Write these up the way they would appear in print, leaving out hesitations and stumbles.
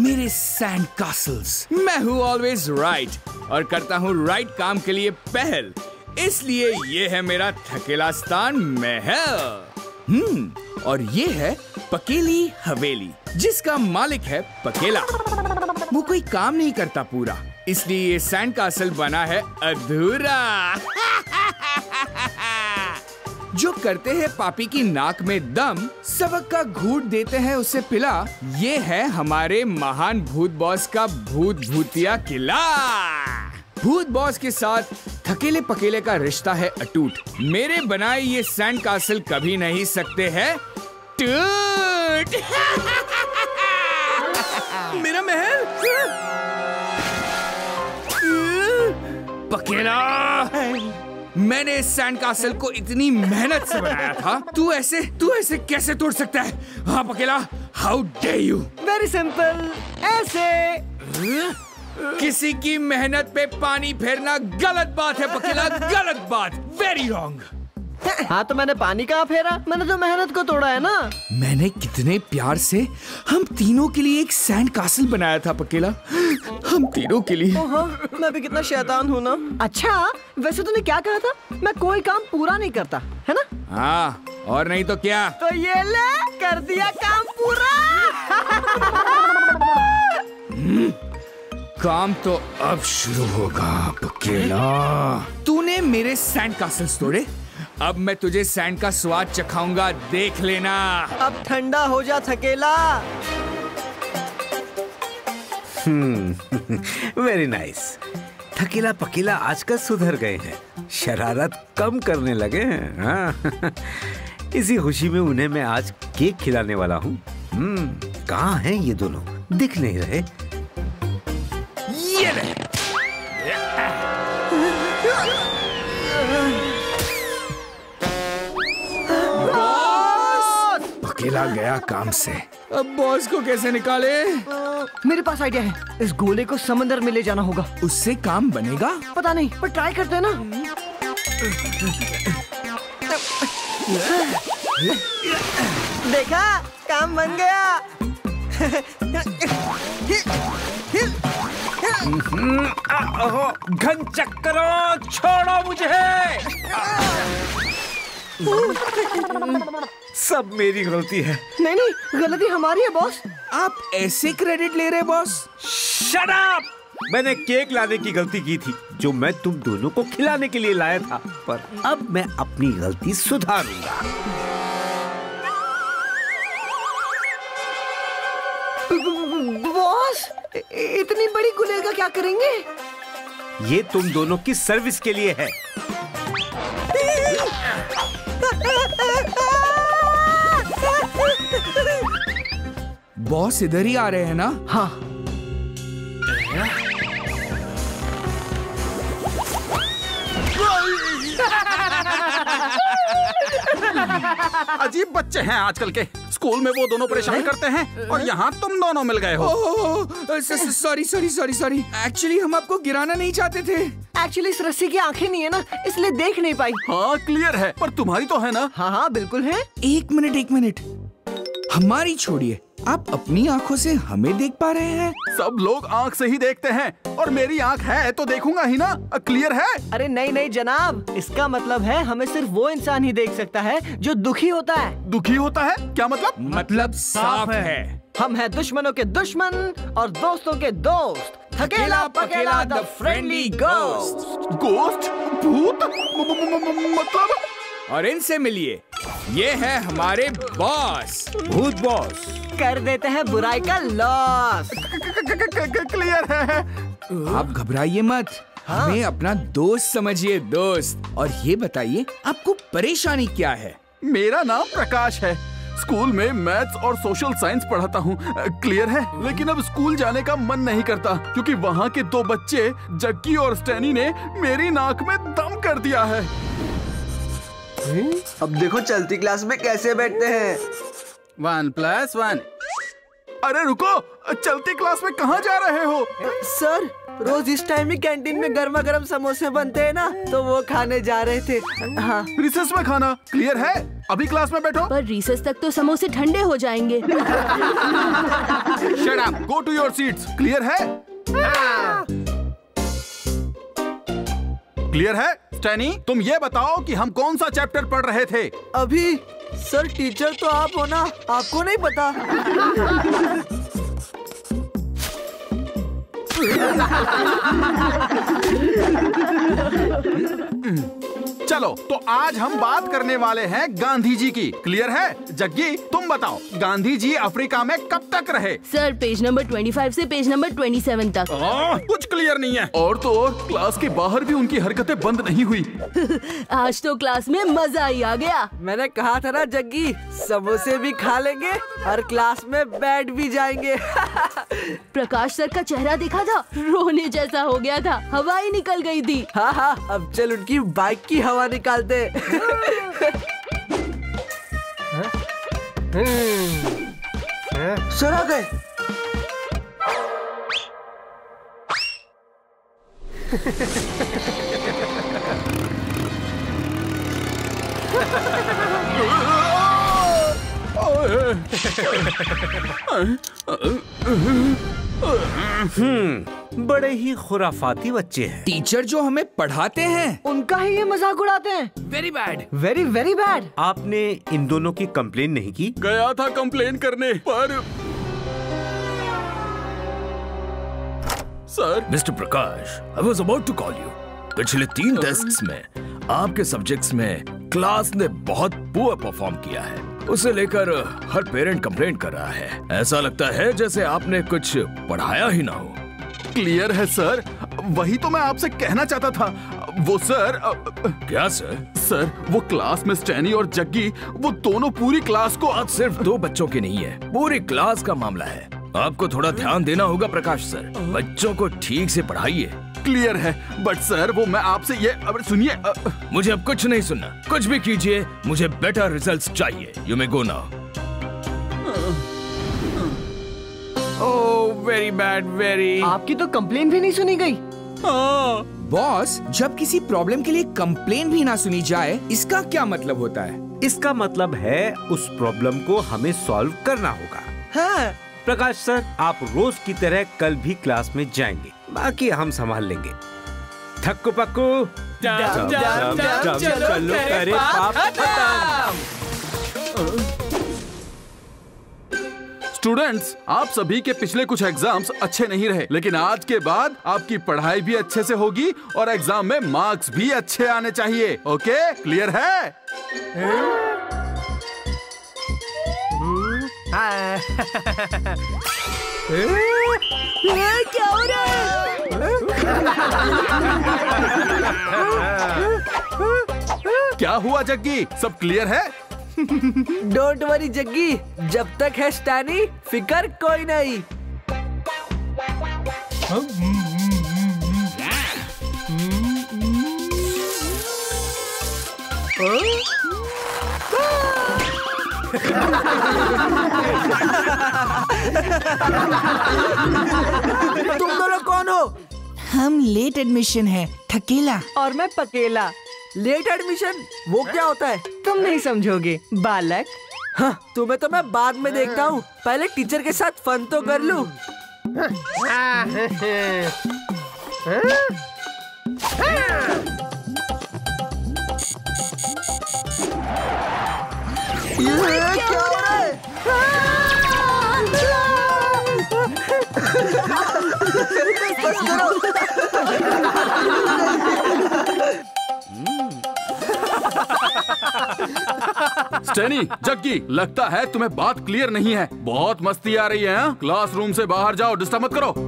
मेरे sand castles. मैं हूँ ऑलवेज राइट और करता हूँ राइट काम के लिए पहल। इसलिए ये है मेरा थकेलास्तान महल। और ये है पकेली हवेली, जिसका मालिक है पकेला। वो कोई काम नहीं करता पूरा, इसलिए ये सैंड कासल बना है अधूरा। जो करते हैं पापी की नाक में दम, सबक का घूंट देते हैं उसे पिला। ये है हमारे महान भूत बॉस का भूत भूतिया किला। भूत बॉस के साथ थकेले पकेले का रिश्ता है अटूट। मेरे बनाए ये सैंड कासल कभी नहीं सकते हैं टूट। मेरा महल पकेला, मैंने इस सैंड कासल को इतनी मेहनत से बनाया था। तू ऐसे कैसे तोड़ सकता है? हाँ पकेला, how do you. Very simple, ऐसे। किसी की मेहनत पे पानी फेरना गलत बात है पकेला, गलत बात। Very wrong. हाँ तो मैंने पानी कहाँ फेरा? मैंने तो मेहनत को तोड़ा है ना। मैंने कितने प्यार से हम तीनों के लिए एक सैंड कासल बनाया था पकेला, हम तीनों के लिए। मैं भी कितना शैतान हूँ ना। अच्छा वैसे तूने क्या कहा था? मैं कोई काम पूरा नहीं करता, है ना? हाँ, और नहीं तो क्या। तो ये ले, कर दिया काम पूरा। काम तो अब शुरू होगा पकेला। तूने मेरे सैंड कासल्स तोड़े, अब मैं तुझे सैंड का स्वाद चखाऊंगा, देख लेना। अब ठंडा हो जा थकेला। Very nice. थकेला पकेला आजकल सुधर गए हैं, शरारत कम करने लगे हैं। हाँ। इसी खुशी में उन्हें मैं आज केक खिलाने वाला हूँ। कहाँ हैं ये दोनों? दिख नहीं रहे। ये ले। बॉस! पकेला गया काम से, अब बॉस को कैसे निकाले? मेरे पास आइडिया है। इस गोले को समंदर में ले जाना होगा। उससे काम बनेगा? पता नहीं, पर ट्राई करते हैं ना। देखा, काम बन गया। घन चक्करों, छोड़ो मुझे। सब मेरी गलती है। नहीं नहीं, गलती हमारी है बॉस। आप ऐसे क्रेडिट ले रहे बॉस? Shut up! मैंने केक लाने की गलती की थी, जो मैं तुम दोनों को खिलाने के लिए लाया था, पर अब मैं अपनी गलती सुधारूंगा। बॉस, इतनी बड़ी गुलेल का क्या करेंगे? ये तुम दोनों की सर्विस के लिए है। बॉस इधर ही आ रहे हैं ना? हाँ। अजीब बच्चे हैं आजकल के। स्कूल में वो दोनों परेशान करते हैं और यहाँ तुम दोनों मिल गए हो। Sorry sorry sorry sorry, actually हम आपको गिराना नहीं चाहते थे। एक्चुअली इस रस्सी की आंखें नहीं है ना, इसलिए देख नहीं पाई। हाँ क्लियर है, पर तुम्हारी तो है ना? हाँ हाँ बिल्कुल है। एक मिनट, हमारी छोड़िए, आप अपनी आंखों से हमें देख पा रहे हैं? सब लोग आंख से ही देखते हैं और मेरी आंख है तो देखूंगा ही ना। क्लियर है? अरे नहीं नहीं जनाब, इसका मतलब है हमें सिर्फ वो इंसान ही देख सकता है जो दुखी होता है। दुखी होता है? क्या मतलब? मतलब साफ है। हम हैं दुश्मनों के दुश्मन और दोस्तों के दोस्त। Thakela Pakela the friendly ghost. Ghost? भूत? मतलब? और इनसे मिलिए, ये है हमारे बॉस, भूत बॉस। कर देते हैं बुराई का लॉस। क्लियर है। आप घबराइए मत। हमें अपना दोस्त समझिए, दोस्त। और ये बताइए, आपको परेशानी क्या है? मेरा नाम प्रकाश है। स्कूल में मैथ्स और सोशल साइंस पढ़ाता हूँ। क्लियर है? लेकिन अब स्कूल जाने का मन नहीं करता क्योंकि वहाँ के दो बच्चे जक्की और स्टैनी ने मेरी नाक में दम कर दिया है। अब देखो चलती क्लास में कैसे बैठते हैं। 1 + 1 अरे रुको, चलती क्लास में कहाँ जा रहे हो? सर, रोज इस टाइम ही कैंटीन में गर्मा गर्म समोसे बनते हैं ना, तो वो खाने जा रहे थे। हाँ। रिसेस में खाना, क्लियर है? अभी क्लास में बैठो। पर रिसेस तक तो समोसे ठंडे हो जाएंगे। Shut up, go to your seats. Clear है? क्लियर है? स्टैनी, तुम ये बताओ कि हम कौन सा चैप्टर पढ़ रहे थे? अभी सर, टीचर तो आप हो ना, आपको नहीं पता? चलो, तो आज हम बात करने वाले हैं गांधी जी की। क्लियर है? जग्गी, तुम बताओ, गांधी जी अफ्रीका में कब तक रहे? सर, पेज नंबर 25 से पेज नंबर 27 तक। कुछ क्लियर नहीं है। और तो और, क्लास के बाहर भी उनकी हरकतें बंद नहीं हुई। आज तो क्लास में मजा ही आ गया। मैंने कहा था ना जग्गी, समोसे भी खा लेंगे और क्लास में बैठ भी जाएंगे। प्रकाश सर का चेहरा देखा था, रोने जैसा हो गया था, हवा ही निकल गई थी। हाँ हाँ, अब चल उनकी बाइक की हवा निकालते। सर आ गए। बड़े ही खुराफाती बच्चे हैं। टीचर जो हमें पढ़ाते हैं उनका ही ये मजाक उड़ाते हैं। Very bad. Very very bad. आपने इन दोनों की कंप्लेन नहीं की? गया था कंप्लेन करने, पर sir. Mister Prakash, I was about to call you. पिछले 3 टेस्ट्स में आपके सब्जेक्ट्स में क्लास ने बहुत पुअर परफॉर्म किया है। उसे लेकर हर पेरेंट कंप्लेंट कर रहा है। ऐसा लगता है जैसे आपने कुछ पढ़ाया ही ना हो। क्लियर है सर, वही तो मैं आपसे कहना चाहता था। वो सर। क्या सर? सर, वो क्लास में स्टैनी और जग्गी, वो दोनों पूरी क्लास को। आज सिर्फ 2 बच्चों की नहीं है, पूरी क्लास का मामला है। आपको थोड़ा ध्यान देना होगा प्रकाश सर। बच्चों को ठीक से पढ़ाइए। क्लियर है, बट सर वो मैं आपसे ये। अब सुनिए। मुझे अब कुछ नहीं सुनना। कुछ भी कीजिए, मुझे बेटर रिजल्ट्स चाहिए। You may go now. Oh very bad, very. आपकी तो कंप्लेन भी नहीं सुनी गई। बॉस, जब किसी प्रॉब्लम के लिए कंप्लेन भी ना सुनी जाए, इसका क्या मतलब होता है? इसका मतलब है उस प्रॉब्लम को हमें सॉल्व करना होगा। हाँ। प्रकाश सर, आप रोज की तरह कल भी क्लास में जाएंगे, बाकी हम संभाल लेंगे। थक्कू पक्कू चलो करे पाप खत्म। स्टूडेंट्स, आप सभी के पिछले कुछ एग्जाम्स अच्छे नहीं रहे, लेकिन आज के बाद आपकी पढ़ाई भी अच्छे से होगी और एग्जाम में मार्क्स भी अच्छे आने चाहिए। ओके, क्लियर है? क्या हो रहा है? क्या हुआ जग्गी, सब क्लियर है? डोंट वरी जग्गी, जब तक है स्टैनी, फिकर कोई नहीं। तुम दोनों कौन हो? हम लेट एडमिशन है, थकेला। और मैं पकेला। लेट एडमिशन वो क्या होता है? तुम नहीं समझोगे बालक। हाँ, तुम्हें तो मैं बाद में देखता हूँ, पहले टीचर के साथ फन तो कर लूं। ये क्या हो रहा है? बस करो। स्टैनी, जग्गी, लगता है तुम्हें बात क्लियर नहीं है। बहुत मस्ती आ रही है। हाँ? क्लासरूम से बाहर जाओ, डिस्टर्ब मत करो।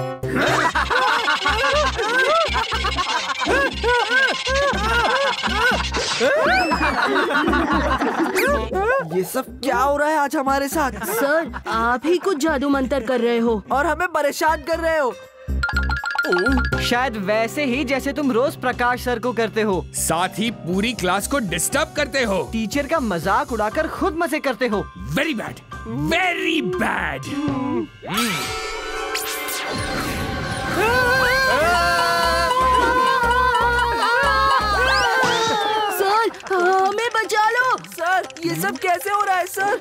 ये सब क्या हो रहा है आज हमारे साथ? सर, आप ही कुछ जादू मंतर कर रहे हो और हमें परेशान कर रहे हो। शायद वैसे ही जैसे तुम रोज प्रकाश सर को करते हो। साथ ही पूरी क्लास को डिस्टर्ब करते हो। टीचर का मजाक उड़ाकर खुद मजे करते हो। Very bad. Very bad. Sir हमें बचा लो। सर ये सब कैसे हो रहा है सर?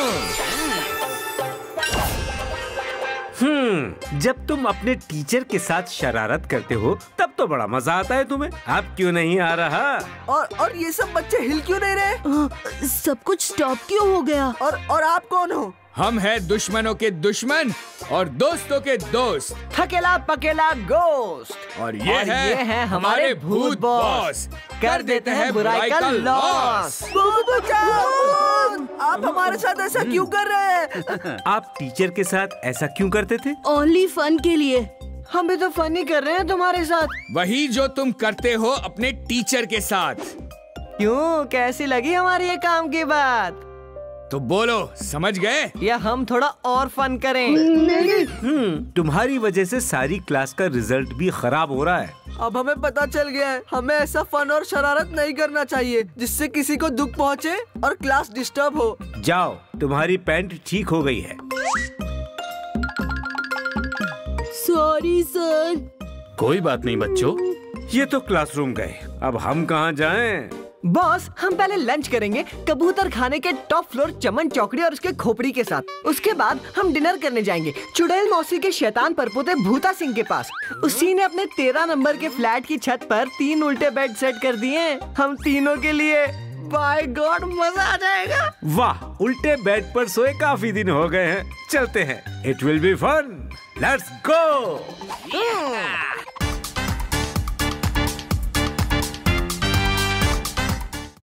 जब तुम अपने टीचर के साथ शरारत करते हो तब तो बड़ा मजा आता है तुम्हें। अब क्यों नहीं आ रहा? और ये सब बच्चे हिल क्यों नहीं रहे? सब कुछ स्टॉप क्यों हो गया? और आप कौन हो? हम हैं दुश्मनों के दुश्मन और दोस्तों के दोस्त, थकेला पकेला गोस्ट। और ये है हमारे भूत बॉस। कर देते हैं बुराई का लॉस। आप हमारे साथ ऐसा क्यों कर रहे हैं? आप टीचर के साथ ऐसा क्यों करते थे? ओनली फन के लिए। हम भी तो फन ही कर रहे हैं तुम्हारे साथ। वही जो तुम करते हो अपने टीचर के साथ। क्यों, कैसी लगी हमारी ये काम की बात? तो बोलो, समझ गए? या हम थोड़ा और फन करें? तुम्हारी वजह से सारी क्लास का रिजल्ट भी खराब हो रहा है। अब हमें पता चल गया है, हमें ऐसा फन और शरारत नहीं करना चाहिए जिससे किसी को दुख पहुंचे और क्लास डिस्टर्ब हो। जाओ, तुम्हारी पैंट ठीक हो गई है। Sorry sir. कोई बात नहीं बच्चों। ये तो क्लासरूम गए, अब हम कहाँ जाएं? बॉस, हम पहले लंच करेंगे कबूतर खाने के टॉप फ्लोर चमन चौकड़ी और उसके खोपड़ी के साथ। उसके बाद हम डिनर करने जाएंगे चुड़ैल मौसी के शैतान परपोते भूता सिंह के पास। उसी ने अपने 13 नंबर के फ्लैट की छत पर 3 उल्टे बेड सेट कर दिए हैं हम तीनों के लिए। बाय गॉड, मजा आ जाएगा। वाह, उल्टे बेड पर सोए काफी दिन हो गए हैं। चलते हैं, it will be fun. Let's go.